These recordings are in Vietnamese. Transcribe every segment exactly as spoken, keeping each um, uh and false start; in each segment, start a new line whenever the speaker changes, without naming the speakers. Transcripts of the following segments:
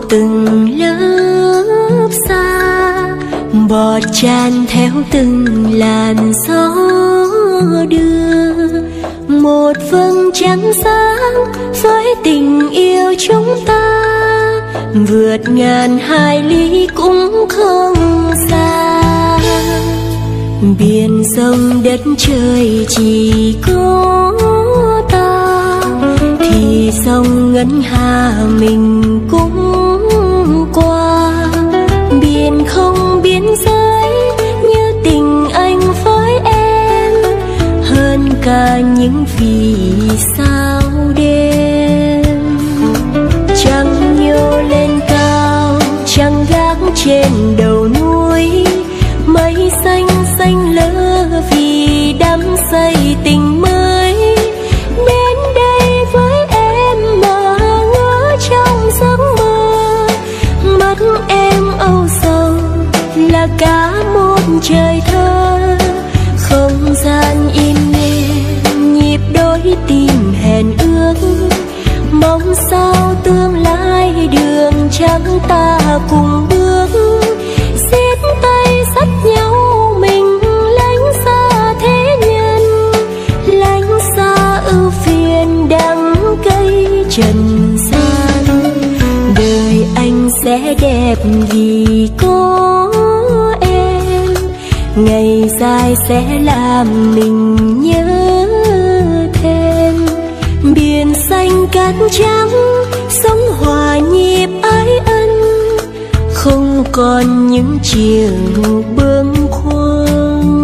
từng lớp xa, bọt tràn theo từng làn gió đưa. Một vầng trăng sáng với tình yêu chúng ta, vượt ngàn hải lý cũng không xa. Biển sông đất trời chỉ có ta, thì sông Ngân Hà mình cũng qua. Biển không biên giới như tình anh với em, hơn cả những vì sao đêm. Trăng nhô lên cao, trăng gác trên đầu núi, mây xanh xanh lơ vì đắm say tình mới. Đến đây với em mà ngỡ trong giấc mơ, mắt em âu sầu là cả một trời thơ. Không gian im lìm nhịp đôi tim hẹn ước, mong sao tương lai đường trắng ta cùng bước. Siết tay dắt nhau mình lánh xa thế nhân, lánh xa ưu phiền đắng cây trần gian. Đời anh sẽ đẹp vì có em, ngày dài sẽ làm mình nhớ thêm. Biển xanh cát trắng sống hòa nhịp ái ân, không còn những chiều bâng khuâng.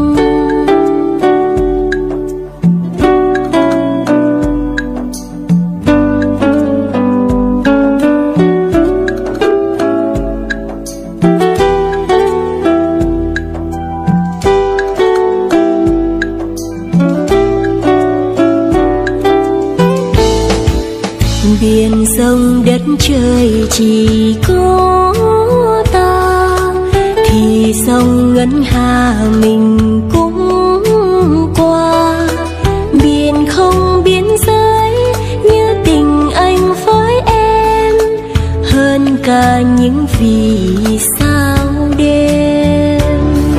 Biển sông đất trời chỉ có ta, thì sông Ngân Hà mình cũng qua. Biển không biên giới như tình anh với em, hơn cả những vì sao đêm.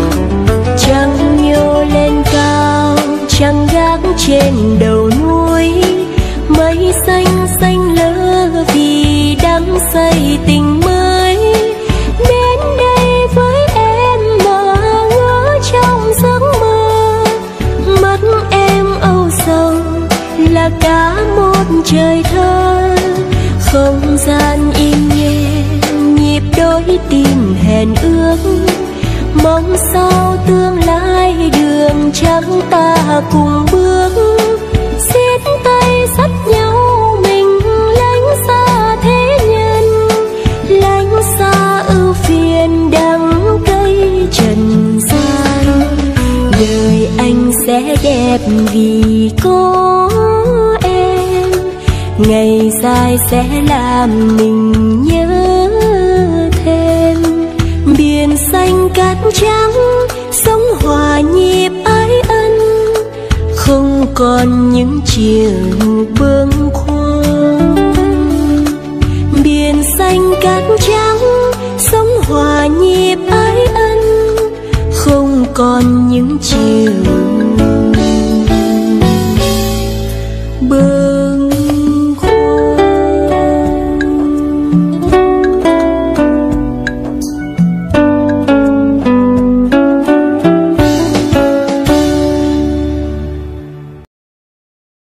Trăng nhô lên cao, trăng gác trên đầu núi, mây xanh xanh lơ vì đắm say tình mới. Đến đây với em mà ngỡ trong giấc mơ, mắt em âu sầu là cả một trời thơ. Không gian im lìm nhịp đôi tim hẹn ước, mong sao tương lai đường trắng ta cùng bước. Siết tay dắt nhau mình lánh xa thế nhân, lánh xa ưu phiền đắng cây trần gian. Đời anh sẽ đẹp vì có em, ngày dài sẽ làm mình nhớ thêm. Biển xanh cát trắng sống hòa nhịp ái ân, không còn những chiều bâng khuâng. Biển xanh cát trắng sống hòa nhịp ái ân, không còn những chiều